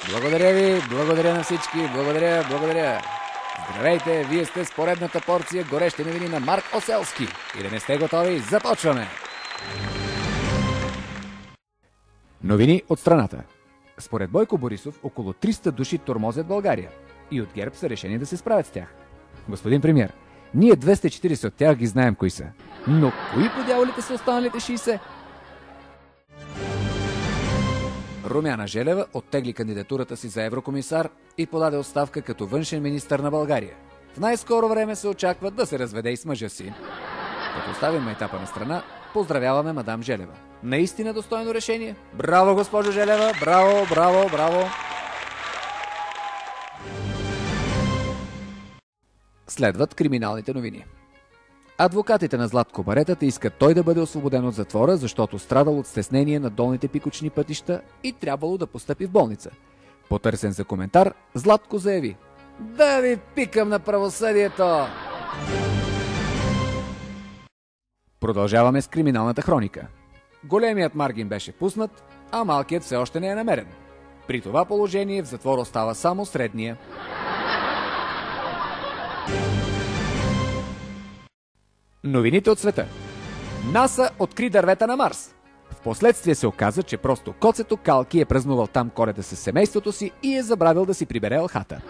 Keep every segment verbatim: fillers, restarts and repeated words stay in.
Благодаря ви, благодаря на всички, благодаря, благодаря. Здравейте, вие сте с поредната порция горещи новини на Марк Оселски. И да не сте готови, започваме! Новини от страната. Според Бойко Борисов, около триста души тормозят България. И от ГЕРБ са решени да се справят с тях. Господин премиер, ние двеста и четиридесет от тях ги знаем кои са. Но кои по дяволите са останалите шейсет? Румяна Желева оттегли кандидатурата си за еврокомисар и подаде оставка като външен министър на България. В най-скоро време се очаква да се разведе и с мъжа си. Като оставим майтапа на страна, поздравяваме мадам Желева. Наистина достойно решение. Браво, госпожо Желева! Браво, браво, браво! Следват криминалните новини. Адвокатите на Златко Баретата искат той да бъде освободен от затвора, защото страдал от стеснение на долните пикочни пътища и трябвало да постъпи в болница. Потърсен за коментар, Златко заяви: "Да ви пикам на правосъдието!" Продължаваме с криминалната хроника. Големият Маргин беше пуснат, а малкият все още не е намерен. При това положение в затвора остава само средния. Новините от света. НАСА откри дървета на Марс. Впоследствие се оказа, че просто коцето Калки е празнувал там Коледа с семейството си и е забравил да си прибере елхата.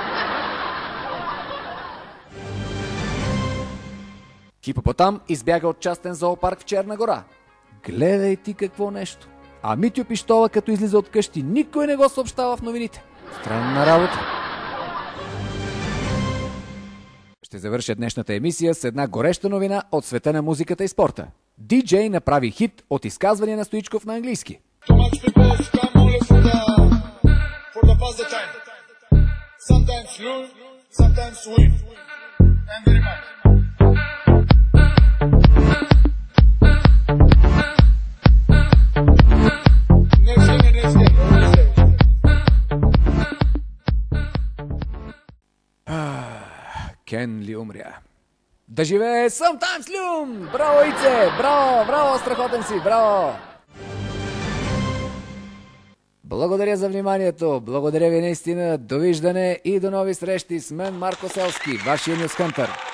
Хипопотам избяга от частен зоопарк в Черна гора. Гледай ти какво нещо. А Митю Пищола, като излиза от къщи, никой не го съобщава в новините. Странна работа. Ще завърша днешната емисия с една гореща новина от света на музиката и спорта. Ди-джей направи хит от изказвания на Стоичков на английски. Кен ли умря? Да живее Sometimes Loom! Браво, Ице! Браво, браво, страхотен си, браво! Благодаря за вниманието, благодаря ви наистина, довиждане и до нови срещи с мен Марк Оселски, вашия Нюс Хънтър.